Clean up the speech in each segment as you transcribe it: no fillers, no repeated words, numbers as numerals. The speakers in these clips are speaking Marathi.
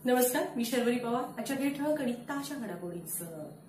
नमस्कार, मी शर्वरी पवार. आजच्या काही ठळक आणि ताज्या घडामोडींसह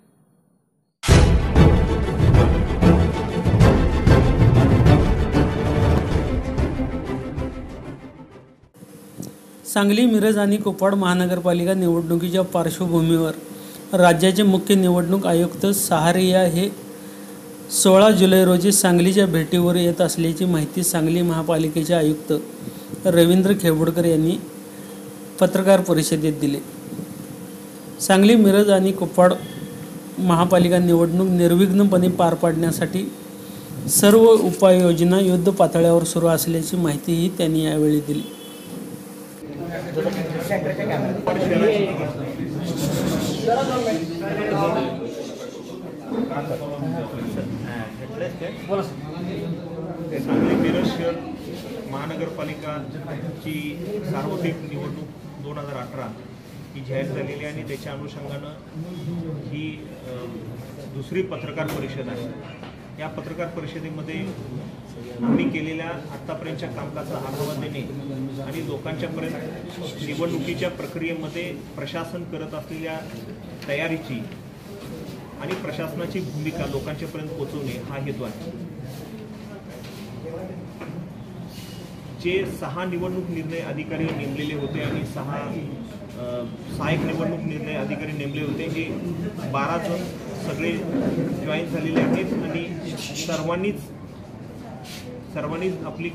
सांगली, मिरज आणि कुपवाड महानगरपालिका निवडणुकीच्या पार्श्वभूमीवर राज्याचे मुख्य निवडणूक आयुक्त सहारिया हे 16 जुलै रोजी सांगलीच्या भेटीवर येत असल्याची माहिती सांगली महापालिकेचे आयुक्त रवींद्र खेबुडकर यांनी पत्रकार परिषदेत दिली. सांगली, मिरज आणि कुपवाड महापालिका निवडणूक निर्विघ्नपणे पार पाडण्यासाठी सर्व उपाययोजना युद्ध पातळीवर सुरू असल्याची माहितीही त्यांनी यावेळी दिली. सांगली मिरज शहर महानगरपालिकाची सार्वत्रिक निवडणूक 2018 ही जाहीर झालेली आहे आणि त्याच्या अनुषंगानं ही दुसरी पत्रकार परिषद आहे. या पत्रकार परिषदेमध्ये आम्ही केलेल्या आत्तापर्यंतच्या कामकाजाचा आढावा देणे आणि लोकांच्यापर्यंत निवडणुकीच्या प्रक्रियेमध्ये प्रशासन करत असलेल्या तयारीची आणि प्रशासनाची भूमिका लोकांच्यापर्यंत पोहोचवणे हा हेतू आहे. जे 6 निवडणूक निर्णय अधिकारी नेमलेले होते आणि 6 निवडणूक निर्णय अधिकारी नेमले होते, हे 12 जण सगळे जॉईन झालेले आहेत आणि सर्वांनीच आपली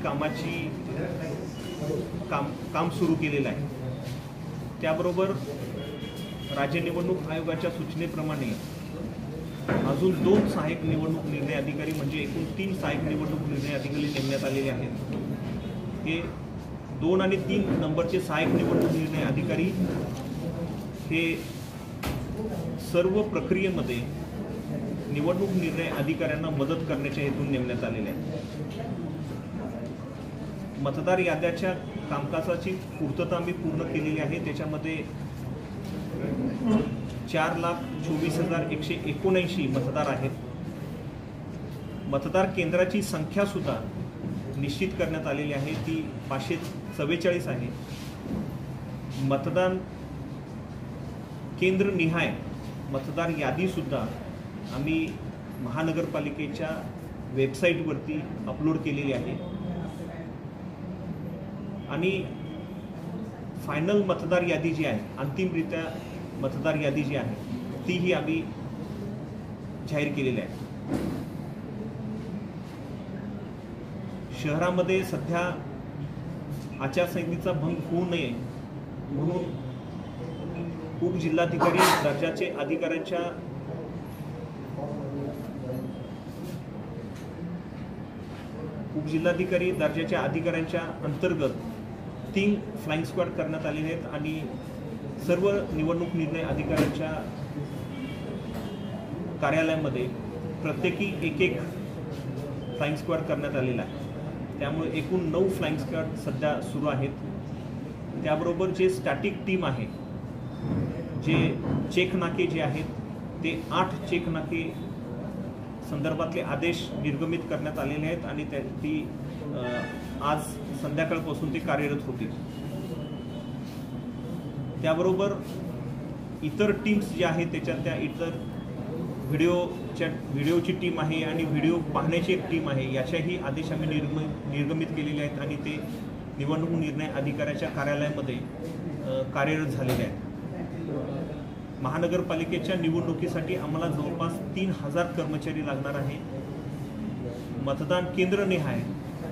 काम सुरू केलेलं आहे. त्याबरोबर राज्य निवडणूक आयोगाच्या सूचनेप्रमाणे अजून 2 सहाय्यक निवडणूक निर्णय अधिकारी म्हणजे एकूण 3 सहाय्यक निवडणूक निर्णय अधिकारी नेमण्यात आलेले आहेत. हे 2 आणि 3 नंबरचे सहाय्यक निवडणूक निर्णय अधिकारी हे सर्व प्रक्रियेमध्ये निवडणूक निर्णय अधिकाऱ्यांना मदत करण्याच्या हेतून नेमण्यात आलेले आहेत. मतदार याद्याच्या कामकाजाची पूर्तता आम्ही पूर्ण केलेली आहे. त्याच्यामध्ये 4,24,179 मतदार आहेत. मतदार केंद्राची संख्या सुद्धा निश्चित करण्यात आलेली आहे, ती 544 आहे. मतदान केंद्र निहाय मतदार यादी सुद्धा आम्ही महानगरपालिकेच्या वेबसाईटवरती अपलोड केलेली आहे आणि फायनल मतदार यादी जी आहे, अंतिमरित्या मतदार यादी जी आहे, तीही आम्ही जाहीर केलेली आहे. शहरामध्ये सध्या आचारसंहितेचा भंग होऊ नये म्हणून उपजिल्हाधिकारी दर्जाचे अधिकाऱ्यांच्या अंतर्गत 3 फ्लाइंग स्क्वॉड करण्यात आलेले आहेत आणि सर्व निवडणूक निर्णय अधिकाऱ्यांच्या कार्यालयामध्ये प्रत्येकी एक फ्लाइंग स्क्वॉड करण्यात आलेला आहे. त्यामुळे एकूण 9 फ्लाइंग स्क्वॉड सध्या सुरू आहेत. त्याबरोबर जे स्टॅटिक टीम आहे, जे चेक नाके जे आहेत, ते 8 चेक नाके संदर्भातले आदेश निर्गमित करण्यात आलेले आहेत आणि ती आज संध्याकाळपासून ते कार्यरत होतील. त्याबरोबर इतर टीम्स जे आहेत त्याच्यात इतर व्हिडिओची टीम आहे आणि व्हिडिओ पाहण्याची एक टीम आहे, याच्याही आदेश आम्ही निर्गमित केलेले आहेत आणि ते निवडणूक निर्णय अधिकाऱ्याच्या कार्यालयामध्ये कार्यरत झालेले आहेत. महानगरपालिकेच्या निवडणुकीसाठी आम्हाला जवळपास 3,000 कर्मचारी लागणार आहे. मतदान केंद्र निहाय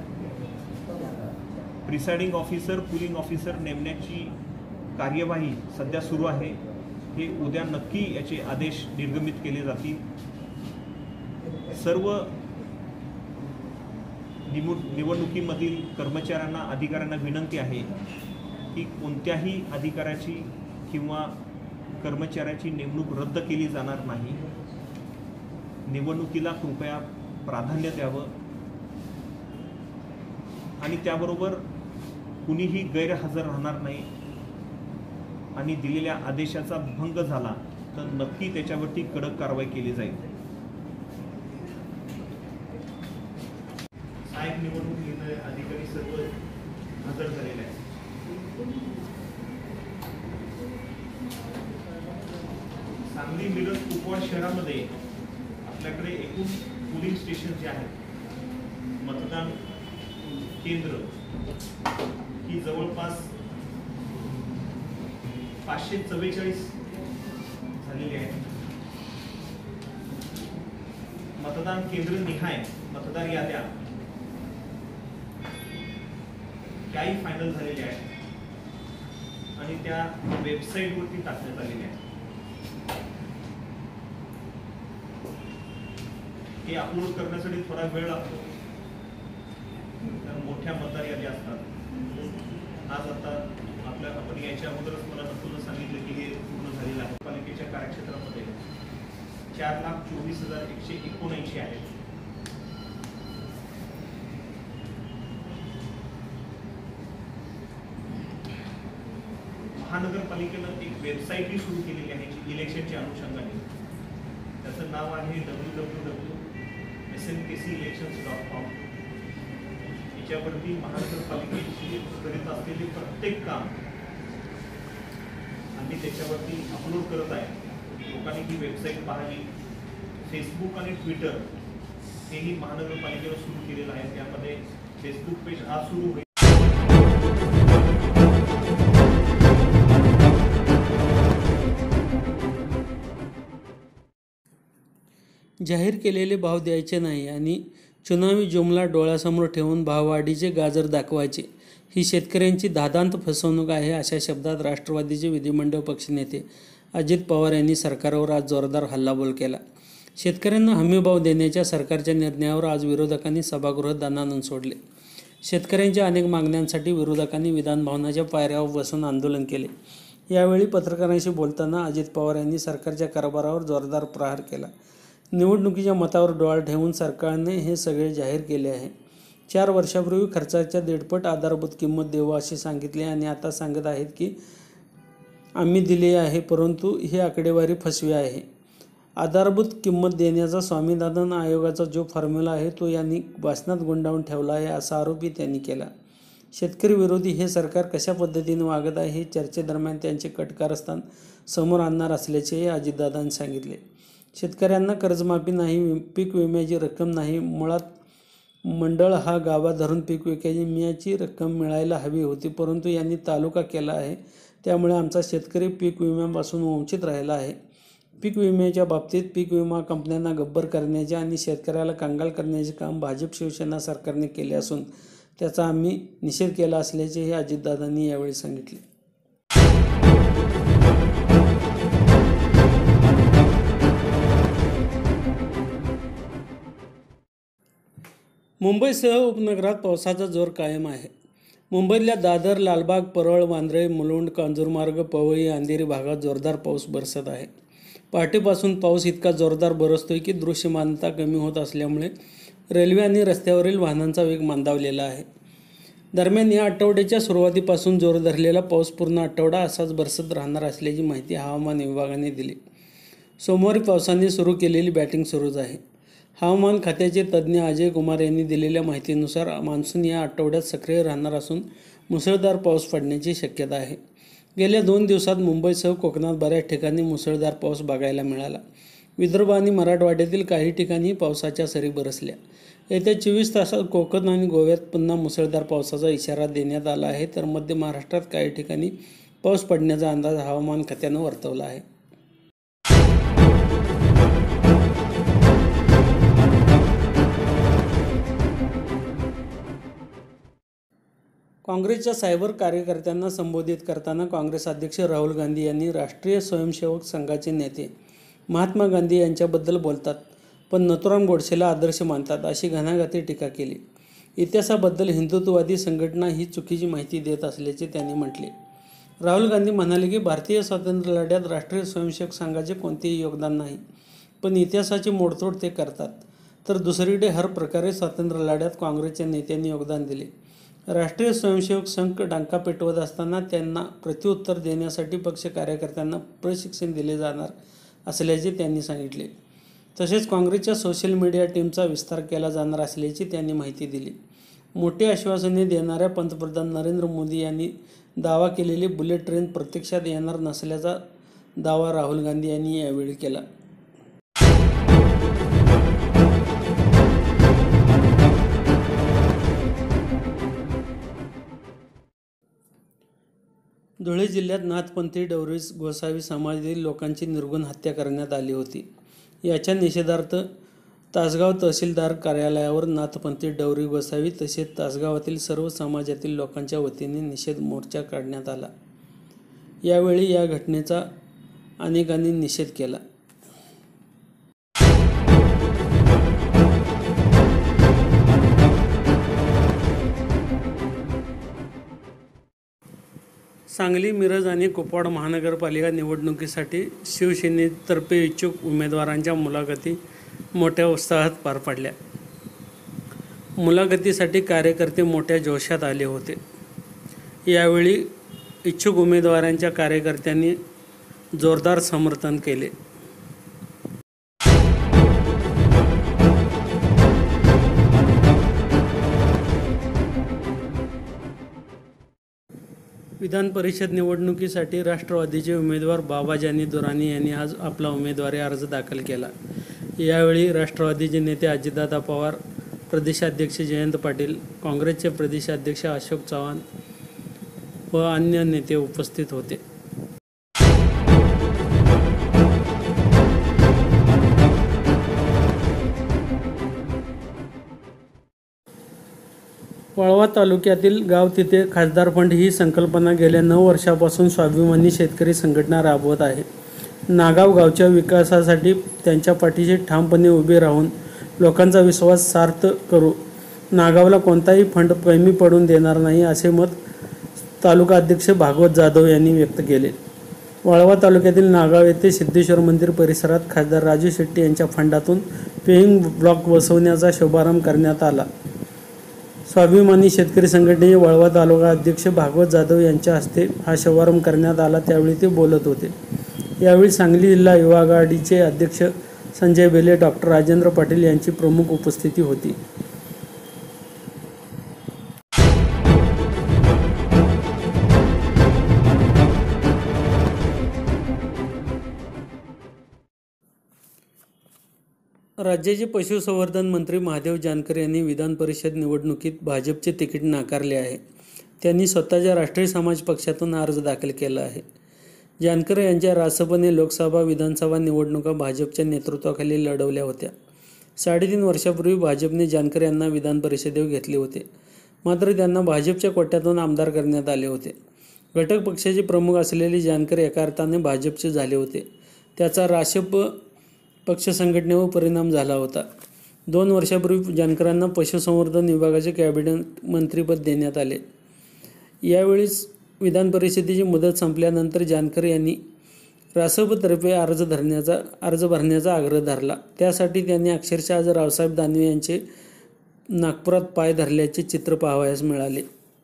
प्रिसाइडिंग ऑफिसर, पुलिंग ऑफिसर नेमण्याची कार्यवाही सध्या सुरू आहे. हे उद्या नक्की याचे आदेश निर्गमित केले जातील. सर्व निवडणुकीमधील कर्मचाऱ्यांना, अधिकाऱ्यांना विनंती आहे की कोणत्याही अधिकाऱ्याची किंवा कर्मचाऱ्याची नेमणूक रद्द केली जाणार नाही. निवडणुकीला कृपया प्राधान्य द्यावं आणि त्याबरोबर कुणीही गैरहजर राहणार नाही आणि दिलेल्या आदेशाचा भंग झाला तर नक्की त्याच्यावरती कडक कारवाई केली जाईल. सहाय्यक निवडणूक निर्णय अधिकारी सर्व हजर झालेले आहेत. सांगली मिरज कुपवाड शहरामध्ये आपल्याकडे एकूण पोलिंग स्टेशन जे आहेत, मतदान केंद्र ही जवळपास 544 झालेली आहेत. मतदान केंद्र निहाय मतदार याद्या त्याही फायनल झालेल्या आहेत आणि त्या वेबसाईटवरती टाकण्यात आलेल्या आहेत. हे अपलोड करण्यासाठी थोडा वेळ लागतो, कारण मोठ्या मतदार याद्या असतात. आज आता आपण याच्या अगोदरच मला नक्कीच सांगितलं की हे पूर्ण झालेलं आहे. पालिकेच्या कार्यक्षेत्रामध्ये 4,24,179 आहेत. महानगरपालिकेनं एक वेबसाईटही सुरू केलेली आहे इलेक्शनच्या अनुषंगाने. त्याचं नाव आहे www.smkcelections.com. याच्यावरती महानगरपालिकेची करीत असलेले प्रत्येक काम आम्ही त्याच्यावरती अपलोड करत आहे. लोकांनी ही वेबसाईट पाहावी. फेसबुक आणि ट्विटर हेही महानगरपालिकेनं सुरू केलेलं आहे. त्यामध्ये फेसबुक पेज आज सुरू होईल. जाहीर केलेले भाव द्यायचे नाही आणि चुनावी जुमला डोळ्यासमोर ठेवून भाववाढीचे गाजर दाखवायचे ही शेतकऱ्यांची दादांत फसवणूक आहे, अशा शब्दात राष्ट्रवादीचे विधिमंडळ पक्षनेते अजित पवार यांनी सरकारवर आज जोरदार हल्लाबोल केला. शेतकऱ्यांना हमीभाव देण्याच्या सरकारच्या निर्णयावर आज विरोधकांनी सभागृहात दणानून सोडले. शेतकऱ्यांच्या अनेक मागण्यांसाठी विरोधकांनी विधानभवनाच्या पायऱ्यावर बसून आंदोलन केले. यावेळी पत्रकारांशी बोलताना अजित पवार यांनी सरकारच्या कारभारावर जोरदार प्रहार केला. निवडणुकीच्या मतावर डोळा ठेवून सरकारने हे सगळे जाहीर केले आहे. 4 वर्षापूर्वी खर्चाच्या 1.5 आधारभूत किंमत देऊ असे सांगितले आणि आता सांगत आहेत की आम्ही दिले आहे, परंतु ही आकडेवारी फसवी आहे. आधारभूत किंमत देण्याचा स्वामीनाथन आयोगाचा जो फॉर्म्युला आहे तो यांनी भाषणात गुंडाळून ठेवला आहे, असा आरोपही त्यांनी केला. शेतकरी विरोधी हे सरकार कशा पद्धतीने वागत आहे हे चर्चेदरम्यान त्यांचे कटकारस्थान समोर आणणार असल्याचेही अजितदादांनी सांगितले. शेतकऱ्यांना कर्जमाफी नाही, पीक विम्याची रक्कम नाही. मुळात मंडळ हा गाभा धरून पीक विम्याची रक्कम मिळायला हवी होती, परंतु यांनी तालुका केला आहे. त्यामुळे आमचा शेतकरी पीक विम्यापासून वंचित राहिला आहे. पीक विम्याच्या बाबतीत पीक विमा कंपन्यांना गब्बर करण्याचे आणि शेतकऱ्याला कंगाल करण्याचे काम भाजप शिवसेना सरकारने केले असून त्याचा आम्ही निषेध केला असल्याचेही अजितदादांनी यावेळी सांगितले. मुंबईसह उपनगरात पावसाचा जोर कायम आहे. मुंबईतल्या दादर, लालबाग, परळ, वांद्रे, मुलुंड, कांजूरमार्ग, पवई, अंधेरी भागात जोरदार पाऊस बरसत आहे. पहाटेपासून पाऊस इतका जोरदार बरसतोय की दृश्यमानता कमी होत असल्यामुळे रेल्वे आणि रस्त्यावरील वाहनांचा वेग मंदावलेला आहे. दरम्यान या आठवड्याच्या सुरुवातीपासून जोर धरलेला पाऊस पूर्ण आठवडा असाच बरसत राहणार असल्याची माहिती हवामान विभागाने दिली. सोमवारी पावसाने सुरू केलेली बॅटिंग सुरूच आहे. हवामान खात्याचे तज्ज्ञ अजय कुमार यांनी दिलेल्या माहितीनुसार मान्सून या आठवड्यात सक्रिय राहणार असून मुसळधार पाऊस पडण्याची शक्यता आहे. गेल्या 2 दिवसात मुंबईसह कोकणात बऱ्याच ठिकाणी मुसळधार पाऊस बघायला मिळाला. विदर्भ आणि मराठवाड्यातील काही ठिकाणी पावसाच्या सरी बरसल्या. येत्या 24 तासात कोकण आणि गोव्यात पुन्हा मुसळधार पावसाचा इशारा देण्यात आला आहे, तर मध्य महाराष्ट्रात काही ठिकाणी पाऊस पडण्याचा अंदाज हवामान खात्यानं वर्तवला आहे. काँग्रेसच्या सायबर कार्यकर्त्यांना संबोधित करताना काँग्रेस अध्यक्ष राहुल गांधी यांनी राष्ट्रीय स्वयंसेवक संघाचे नेते महात्मा गांधी यांच्याबद्दल बोलतात, पण नथुराम गोडसेला आदर्श मानतात, अशी घणाघाती टीका केली. इतिहासाबद्दल हिंदुत्ववादी संघटना ही चुकीची माहिती देत असल्याचे त्यांनी म्हटले. राहुल गांधी म्हणाले की भारतीय स्वातंत्र्य लढ्यात राष्ट्रीय स्वयंसेवक संघाचे कोणतेही योगदान नाही, पण इतिहासाची मोडतोड ते करतात. तर दुसरीकडे हर प्रकारे स्वातंत्र्य लढ्यात काँग्रेसच्या नेत्यांनी योगदान दिले. राष्ट्रीय स्वयंसेवक संघ डांका पेटवत असताना त्यांना प्रत्युत्तर देण्यासाठी पक्ष कार्यकर्त्यांना प्रशिक्षण दिले जाणार असल्याचे त्यांनी सांगितले. तसेच काँग्रेसच्या सोशल मीडिया टीमचा विस्तार केला जाणार असल्याची त्यांनी माहिती दिली. मोठी आश्वासने देणाऱ्या पंतप्रधान नरेंद्र मोदी यांनी दावा केलेली बुलेट ट्रेन प्रत्यक्षात येणार नसल्याचा दावा राहुल गांधी यांनी यावेळी केला. धुळे जिल्ह्यात नाथपंथी डवरी गोसावी समाजातील लोकांची निर्घृण हत्या करण्यात आली होती. याच्या निषेधार्थ तासगाव तहसीलदार कार्यालयावर नाथपंथी डवरी गोसावी तसेच तासगावातील सर्व समाजातील लोकांच्या वतीने निषेध मोर्चा काढण्यात आला. यावेळी या घटनेचा अनेकांनी निषेध केला. सांगली, मिरज आणि कुपवाड महानगरपालिका निवडणुकीसाठी शिवसेनेतर्फे इच्छुक उमेदवारांच्या मुलाखती मोठ्या उत्साहात पार पडल्या. मुलाखतीसाठी कार्यकर्ते मोठ्या जोशात आले होते. यावेळी इच्छुक उमेदवारांच्या कार्यकर्त्यांनी जोरदार समर्थन केले. विधान परिषद निवडणुकीसाठी राष्ट्रवादीचे उमेदवार बाबाजानी दुराणी यांनी आज आपला उमेदवारी अर्ज दाखल केला. यावेळी राष्ट्रवादीचे नेते अजितदादा पवार, प्रदेशाध्यक्ष जयंत पाटील, काँग्रेसचे प्रदेशाध्यक्ष अशोक चव्हाण व अन्य नेते उपस्थित होते. वाळवा तालुक्यातील गाव तिथे खासदार फंड ही संकल्पना गेल्या 9 वर्षापासून स्वाभिमानी शेतकरी संघटना राबवत आहे. नागाव गावच्या विकासासाठी त्यांच्या पाठीशी ठामपणे उभे राहून लोकांचा विश्वास सार्थ करू. नागावला कोणताही फंड कमी पडून देणार नाही असे मत तालुका अध्यक्ष भागवत जाधव यांनी व्यक्त केले. वाळवा तालुक्यातील नागाव येथे सिद्धेश्वर मंदिर परिसरात खासदार राजू शेट्टी यांच्या फंडातून पेइंग ब्लॉक बसवण्याचा शुभारंभ करण्यात आला. स्वाभिमानी शेतकरी संघटनेचे वाळवा तालुका अध्यक्ष भागवत जाधव यांच्या हस्ते हा शुभारंभ करण्यात आला. त्यावेळी ते बोलत होते. यावेळी सांगली जिल्हा युवा आघाडीचे अध्यक्ष संजय बेले, डॉक्टर राजेंद्र पाटील यांची प्रमुख उपस्थिती होती. राज्याचे पशुसंवर्धन मंत्री महादेव जानकर यांनी विधान परिषद निवडणुकीत भाजपचे तिकीट नाकारले आहे. त्यांनी स्वतःच्या राष्ट्रीय समाज पक्षातून अर्ज दाखल केला आहे. जानकर यांच्या रासपने लोकसभा विधानसभा निवडणुका भाजपच्या नेतृत्वाखाली लढवल्या होत्या. 3.5 वर्षापूर्वी भाजपने जानकर यांना विधान परिषदेवर घेतले होते. मात्र त्यांना भाजपच्या कोट्यातून आमदार करण्यात आले होते. घटक पक्षाचे प्रमुख असलेले जानकर एका अर्थाने भाजपचे झाले होते. त्याचा रासप पक्ष संघटनेवर परिणाम झाला होता. 2 वर्षापूर्वी जानकरांना पशुसंवर्धन विभागाचे कॅबिनेट मंत्रीपद देण्यात आले. यावेळीच विधान परिषदेची मुदत संपल्यानंतर जानकर यांनी रासपतर्फे अर्ज भरण्याचा आग्रह धरला. त्यासाठी त्यांनी अक्षरशः आज रावसाहेब दानवे यांचे नागपुरात पाय धरल्याचे चित्र पाहावयास मिळाले.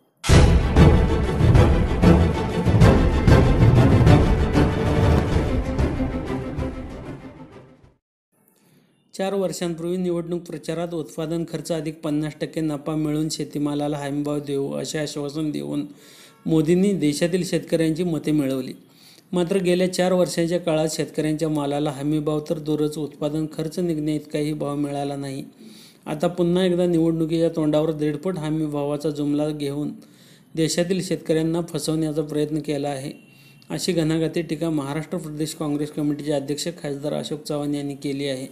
चार वर्षांपूर्वी निवडणूक प्रचारात उत्पादन खर्च अधिक 50% नफा मिळून शेतीमालाला हमीभाव देऊ असे आश्वासन देऊन मोदींनी देशातील शेतकऱ्यांची मते मिळवली. मात्र गेल्या 4 वर्षांच्या काळात शेतकऱ्यांच्या मालाला हमीभाव तर दूरच उत्पादन खर्च निघण्या इतकाही भाव मिळाला नाही. आता पुन्हा एकदा निवडणुकीच्या तोंडावर 1.5 पट हमीभावाचा जुमला घेऊन देशातील शेतकऱ्यांना फसवण्याचा प्रयत्न केला आहे, अशी घणाघाती टीका महाराष्ट्र प्रदेश काँग्रेस कमिटीचे अध्यक्ष खासदार अशोक चव्हाण यांनी केली आहे.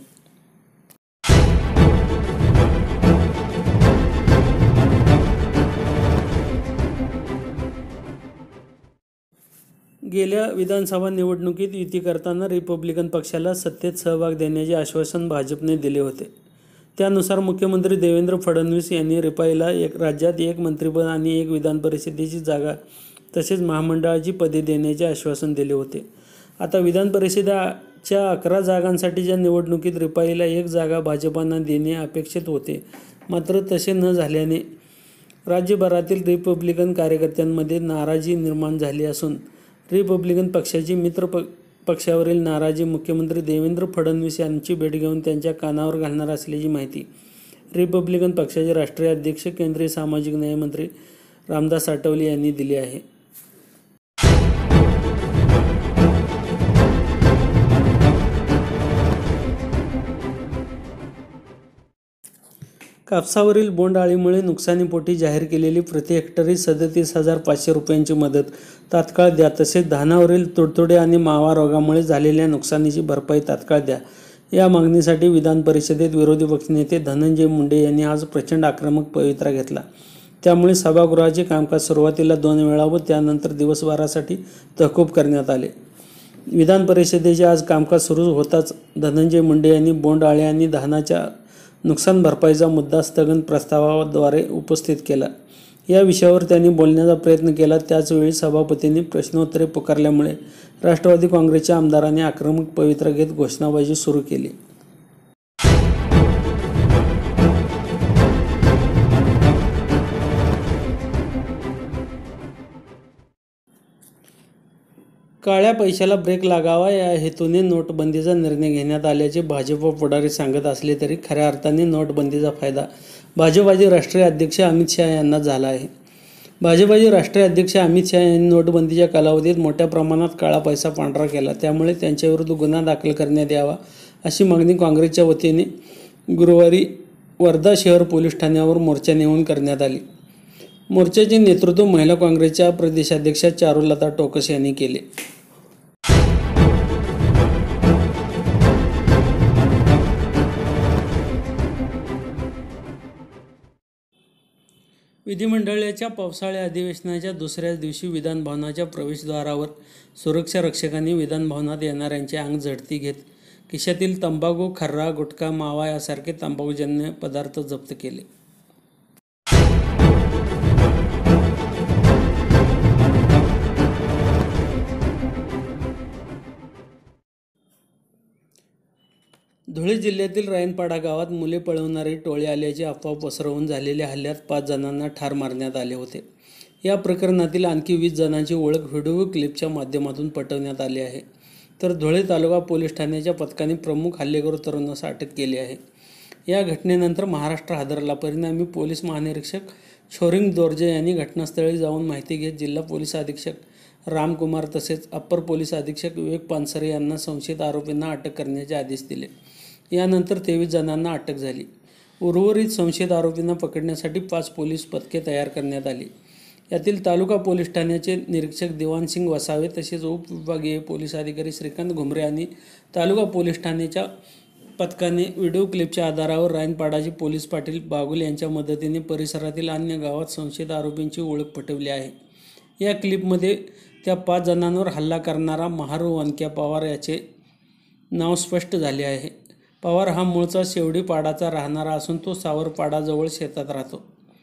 गेल्या विधानसभा निवडणुकीत युती करताना रिपब्लिकन पक्षाला सत्तेत सहभाग देण्याचे आश्वासन भाजपने दिले होते. त्यानुसार मुख्यमंत्री देवेंद्र फडणवीस यांनी रिपाईला राज्यात 1 मंत्रिपद आणि 1 विधान परिषदेची जागा तसेच महामंडळाची पदे देण्याचे आश्वासन दिले होते. आता विधान परिषदेच्या 11 जागांसाठीच्या निवडणुकीत रिपाईला 1 जागा भाजपांना देणे अपेक्षित होते. मात्र तसे न झाल्याने राज्यभरातील रिपब्लिकन कार्यकर्त्यांमध्ये नाराजी निर्माण झाली असून रिपब्लिकन पक्षाची मित्र पक्षावरील नाराजी मुख्यमंत्री देवेंद्र फडणवीस यांची भेट घेऊन त्यांच्या कानावर घालणार असल्याची माहिती रिपब्लिकन पक्षाचे राष्ट्रीय अध्यक्ष केंद्रीय सामाजिक न्याय मंत्री रामदास आठवले यांनी दिली आहे. कापसावरील बोंडअळीमुळे नुकसानीपोटी जाहीर केलेली प्रति हेक्टरी 37,500 रुपयांची मदत तात्काळ द्या, तसेच धानावरील तुडतुडे आणि मावा रोगामुळे झालेल्या नुकसानीची भरपाई तात्काळ द्या या मागणीसाठी विधान परिषदेत विरोधी पक्षनेते धनंजय मुंडे यांनी आज प्रचंड आक्रमक पवित्रा घेतला. त्यामुळे सभागृहाचे कामकाज सुरुवातीला 2 वेळा व त्यानंतर दिवसभरासाठी तहकूब करण्यात आले. विधान परिषदेचे आज कामकाज सुरू होताच धनंजय मुंडे यांनी बोंडअळी आणि धानाच्या नुकसान भरपाईचा मुद्दा स्थगन प्रस्तावाद्वारे उपस्थित केला. या विषयावर त्यांनी बोलण्याचा प्रयत्न केला. त्याचवेळी सभापतींनी प्रश्नोत्तरे पुकारल्यामुळे राष्ट्रवादी काँग्रेसच्या आमदारांनी आक्रमक पवित्रा घेत घोषणाबाजी सुरू केली. काळ्या पैशाला ब्रेक लागावा या हेतूने नोटबंदीचा निर्णय घेण्यात आल्याचे भाजप पुढारी सांगत असले तरी खऱ्या अर्थाने नोटबंदीचा फायदा भाजपाचे राष्ट्रीय अध्यक्ष अमित शहा यांना झाला आहे. भाजपाचे राष्ट्रीय अध्यक्ष अमित शहा यांनी नोटबंदीच्या कालावधीत मोठ्या प्रमाणात काळा पैसा पांढरा केला. त्यामुळे त्यांच्याविरुद्ध गुन्हा दाखल करण्यात यावा अशी मागणी काँग्रेसच्या वतीने गुरुवारी वर्धा शहर पोलीस ठाण्यावर मोर्चा नेऊन करण्यात आली. मोर्चाचे नेतृत्व महिला काँग्रेसच्या प्रदेशाध्यक्षा चारुलता टोकस यांनी केले. विधिमंडळाच्या पावसाळी अधिवेशनाच्या दुसऱ्याच दिवशी विधानभवनाच्या प्रवेशद्वारावर सुरक्षा रक्षकांनी विधानभवनात येणाऱ्यांचे अंग झडती घेत खिशातील तंबाखू, खर्रा, गुटखा, मावा यासारखे तंबाखूजन्य पदार्थ जप्त केले. धुळे जिल्ह्यातील रायनपाडा गावात मुले पळवणारी टोळी आल्याची अफवा पसरवून झालेल्या हल्ल्यात 5 जणांना ठार मारण्यात आले होते. या प्रकरणातील आणखी 20 जणांची ओळख व्हिडिओ क्लिपच्या माध्यमातून पटवण्यात आली आहे. तर धुळे तालुका पोलीस ठाण्याच्या पथकाने प्रमुख हल्लेखोर तरुणास अटक केली आहे. या घटनेनंतर महाराष्ट्र हादरला. परिणामी पोलीस महानिरीक्षक छोरिंग दोर्जे यांनी घटनास्थळी जाऊन माहिती घेत जिल्हा पोलीस अधीक्षक रामकुमार तसेच अप्पर पोलीस अधीक्षक विवेक पानसरे यांना संशयित आरोपींना अटक करण्याचे आदेश दिले. यानंतर 23 जणांना अटक झाली. उर्वरित संशयित आरोपींना पकडण्यासाठी 5 पोलीस पथके तयार करण्यात आली. यातील तालुका पोलीस ठाण्याचे निरीक्षक दिवानसिंग वसावे तसेच उपविभागीय पोलीस अधिकारी श्रीकांत घुमरे आणि तालुका पोलीस ठाण्याच्या पथकाने व्हिडिओ क्लिपच्या आधारावर रायनपाडाचे पोलीस पाटील बागुल यांच्या मदतीने परिसरातील अन्य गावात संशयित आरोपींची ओळख पटवली आहे. या क्लिपमध्ये त्या 5 जणांवर हल्ला करणारा महारू वनक्या पवार याचे नाव स्पष्ट झाले आहे. पवार हा मूळचा शेवडीपाडाचा राहणारा असून तो सावरपाडाजवळ शेतात राहतो.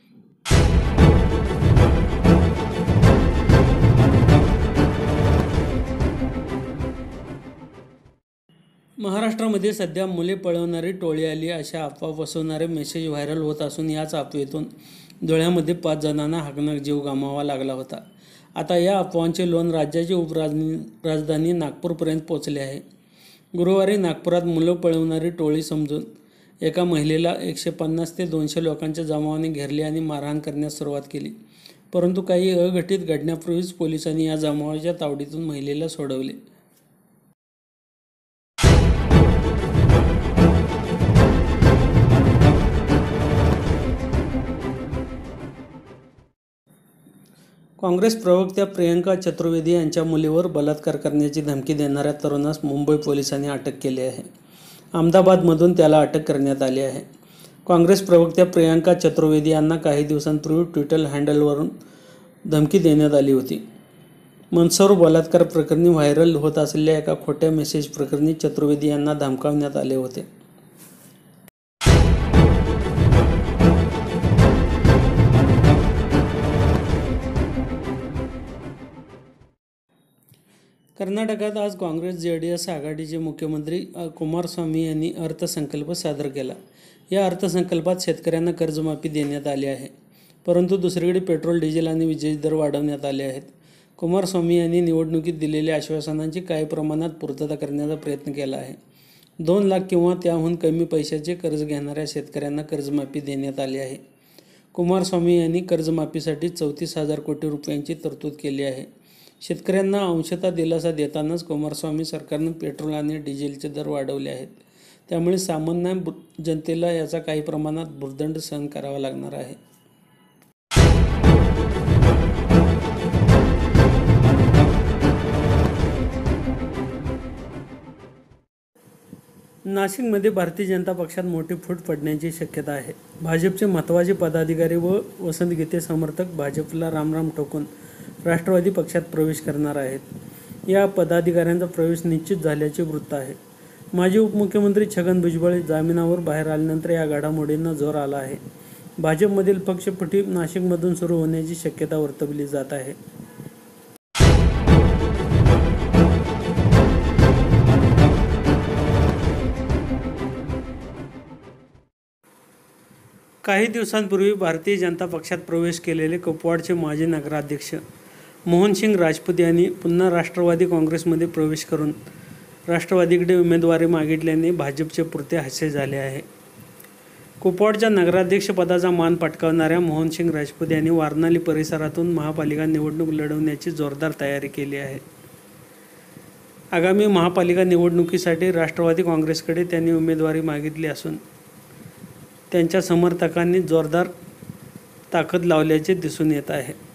महाराष्ट्रामध्ये सध्या मुले पळवणारी टोळी आली अशा अफवा पसरवणारे मेसेज व्हायरल होत असून याच अफवेतून धुळ्यामध्ये 5 जणांना हकनाक जीव गमावा लागला होता. आता या अफवांचे लोण राज्याची उपराजधानी नागपूरपर्यंत पोहोचले आहे. गुरुवारी नागपुरात मुलं पळवणारी टोळी समजून एका महिलेला 150 ते 200 लोकांच्या जमावाने घेरले आणि मारहाण करण्यास सुरुवात केली. परंतु काही अघटित घडण्यापूर्वीच पोलिसांनी या जमावाच्या तावडीतून महिलेला सोडवले. काँग्रेस प्रवक्त्या प्रियंका चतुर्वेदी यांच्या मुलीवर बलात्कार करण्याची धमकी देणाऱ्या तरुणास मुंबई पोलिसांनी अटक केली आहे. अहमदाबादमधून त्याला अटक करण्यात आली आहे. काँग्रेस प्रवक्त्या प्रियंका चतुर्वेदी यांना काही दिवसांपूर्वी ट्विटर हँडलवरून धमकी देण्यात आली होती. मनसोर बलात्कार प्रकरणी व्हायरल होत असलेल्या एका खोट्या मेसेज प्रकरणी चतुर्वेदी यांना धमकावण्यात आले होते. कर्नाटकात आज काँग्रेस जेडीएस आघाडीचे मुख्यमंत्री कुमारस्वामी यांनी अर्थसंकल्प सादर केला. या अर्थसंकल्पात शेतकऱ्यांना कर्जमाफी देण्यात आली आहे. परंतु दुसरीकडे पेट्रोल, डिझेल आणि विजेचे दर वाढवण्यात आले आहेत. कुमारस्वामी यांनी निवडणुकीत दिलेल्या आश्वासनांची काही प्रमाणात पूर्तता करण्याचा प्रयत्न केला आहे. 2 लाख किंवा त्याहून कमी पैशाचे कर्ज घेणाऱ्या शेतकऱ्यांना कर्जमाफी देण्यात आली आहे. कुमारस्वामी यांनी कर्जमाफीसाठी 34,000 कोटी रुपयांची तरतूद केली आहे. शेतकऱ्यांना अंशतः दिलासा देतानाच कुमारस्वामी सरकारनं पेट्रोल आणि डिझेलचे दर वाढवले आहेत. त्यामुळे सामान्य जनतेला याचा काही प्रमाणात भुर्दंड सहन करावा लागणार आहे. नाशिकमध्ये भारतीय जनता पक्षात मोठी फूट पडण्याची शक्यता आहे. भाजपचे महत्त्वाचे पदाधिकारी व वसंत गीते समर्थक भाजपला रामराम ठोकून राष्ट्रवादी पक्षात प्रवेश करणार आहेत. या पदाधिकाऱ्यांचा प्रवेश निश्चित झाल्याचे वृत्त आहे. माजी उपमुख्यमंत्री छगन भुजबळ जामिनावर बाहेर आल्यानंतर या घडामोडींना जोर आला आहे. भाजपमधील पक्षफुटी नाशिकमधून सुरू होण्याची शक्यता वर्तवली जात आहे. काही दिवसांपूर्वी भारतीय जनता पक्षात प्रवेश केलेले कुपवाडचे माजी नगराध्यक्ष मोहनसिंग राजपूत यांनी पुन्हा राष्ट्रवादी काँग्रेसमध्ये प्रवेश करून राष्ट्रवादीकडे उमेदवारी मागितल्याने भाजपचे पुरते हास्य झाले आहे. कुपवाडच्या नगराध्यक्षपदाचा मान पटकावणाऱ्या मोहनसिंग राजपूत यांनी वारणाली परिसरातून महापालिका निवडणूक लढवण्याची जोरदार तयारी केली आहे. आगामी महापालिका निवडणुकीसाठी राष्ट्रवादी काँग्रेसकडे त्यांनी उमेदवारी मागितली असून त्यांच्या समर्थकांनी जोरदार ताकद लावल्याचे दिसून येत आहे.